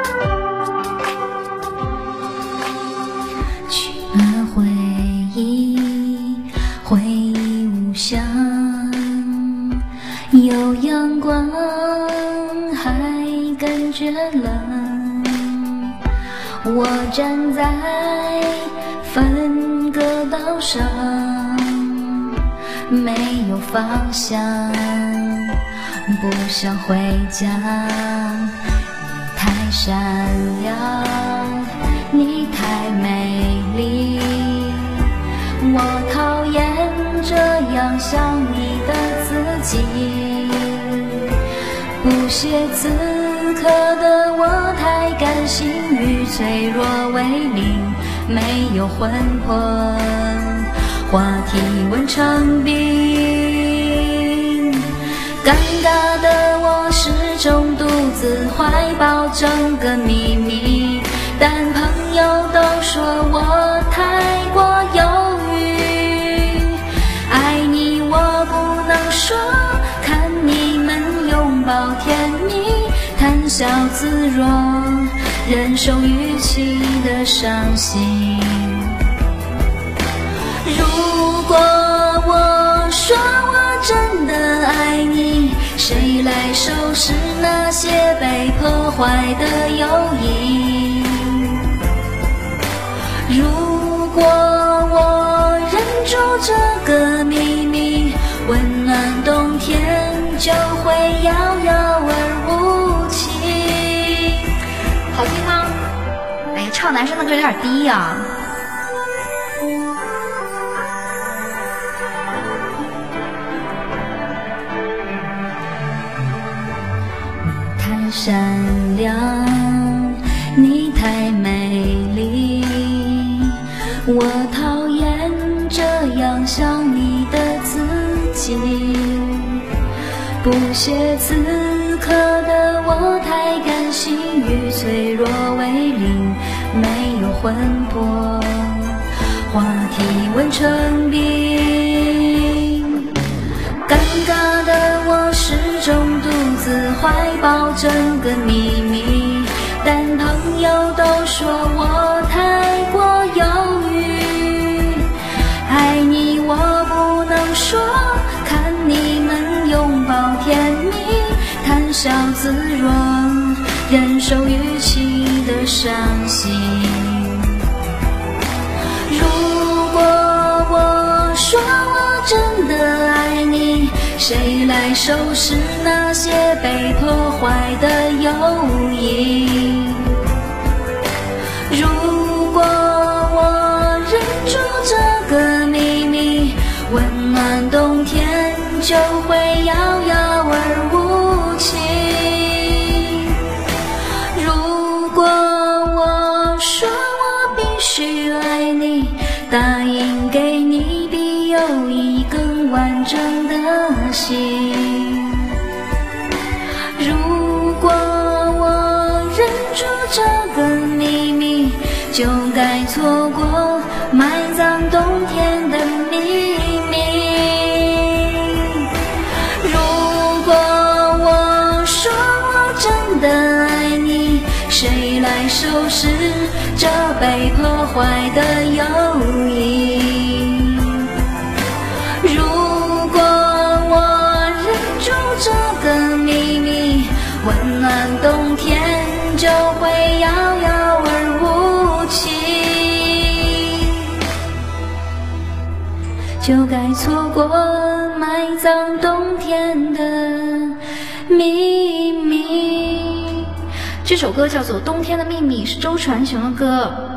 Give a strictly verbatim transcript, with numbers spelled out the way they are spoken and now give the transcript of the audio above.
去了回忆，回忆无香，有阳光还感觉冷。我站在分隔岛上，没有方向，不想回家。你太善良，你太美丽，我讨厌这样想你的自己。不屑此刻的我太感性与脆弱为邻，没有魂魄，话题温成冰。尴尬的我始终独自怀抱整个秘密，但朋友都说我太过犹豫。爱你我不能说，看你们拥抱甜蜜，谈笑自若，忍受预期的伤心。如果我说我真的爱你，谁来收拾那些被破坏的友谊？如果我忍住这个秘密，温暖冬天就会遥遥而无期。 好听吗？哎呀，唱男生的歌有点低呀、啊。 善良，你太美丽，我讨厌这样想你的自己。不屑此刻的我太感性与脆弱为邻，没有魂魄，话题温成冰。尴尬的我始终独自怀抱整个秘密，但朋友都说我太过犹豫。爱你我不能说，看你们拥抱甜蜜，谈笑自若，忍受预期的伤心。如果我说我真的爱你，谁来收拾那些被破坏的友谊？如果我忍住这个秘密，温暖冬天就会遥遥而无期。如果我说我必须爱你，答应给你比友谊更完整的心。如果我忍住这个秘密，就该错过埋葬冬天的秘密。如果我说我真的爱你，谁来收拾这被破坏的友谊？如果我忍住这个秘密，温暖冬天就会遥遥而无期。就该错过埋葬冬天的秘密。 这首歌叫做《冬天的秘密》，是周传雄的歌。